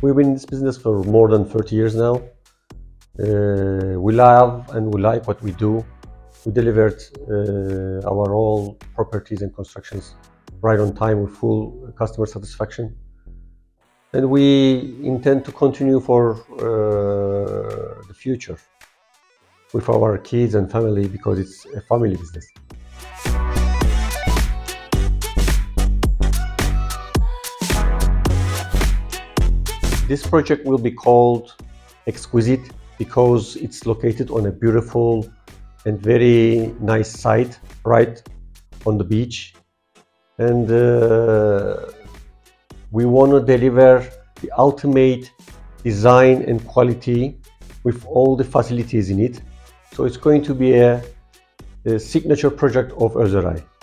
We've been in this business for more than 30 years now. We love and we like what we do. We delivered our all properties and constructions right on time with full customer satisfaction. And we intend to continue for the future with our kids and family, because it's a family business. This project will be called Exquisite because it's located on a beautiful and very nice site right on the beach. And we want to deliver the ultimate design and quality with all the facilities in it. So it's going to be a signature project of Özeray.